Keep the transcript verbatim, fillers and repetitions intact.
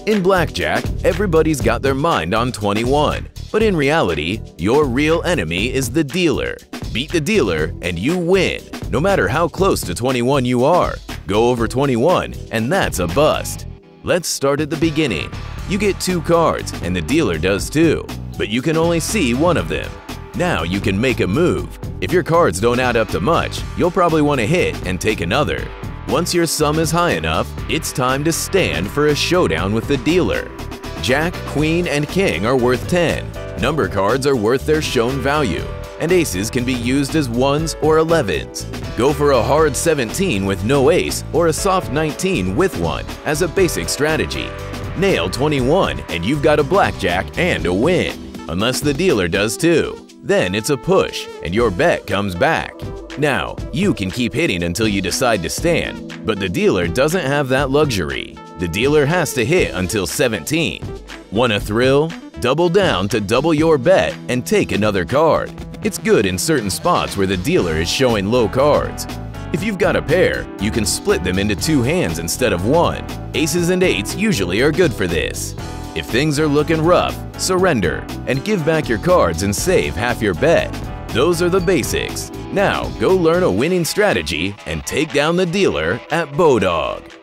In blackjack, everybody's got their mind on twenty-one, but in reality, your real enemy is the dealer. Beat the dealer and you win, no matter how close to twenty-one you are. Go over twenty-one and that's a bust. Let's start at the beginning. You get two cards and the dealer does too, but you can only see one of them. Now you can make a move. If your cards don't add up to much, you'll probably want to hit and take another. Once your sum is high enough, it's time to stand for a showdown with the dealer. Jack, Queen, and King are worth ten. Number cards are worth their shown value, and aces can be used as ones or elevens. Go for a hard seventeen with no ace or a soft nineteen with one as a basic strategy. Nail twenty-one and you've got a blackjack and a win, unless the dealer does too. Then it's a push and your bet comes back. Now, you can keep hitting until you decide to stand, but the dealer doesn't have that luxury. The dealer has to hit until seventeen. Want a thrill? Double down to double your bet and take another card. It's good in certain spots where the dealer is showing low cards. If you've got a pair, you can split them into two hands instead of one. Aces and eights usually are good for this. If things are looking rough, surrender and give back your cards and save half your bet. Those are the basics. Now go learn a winning strategy and take down the dealer at BODOG.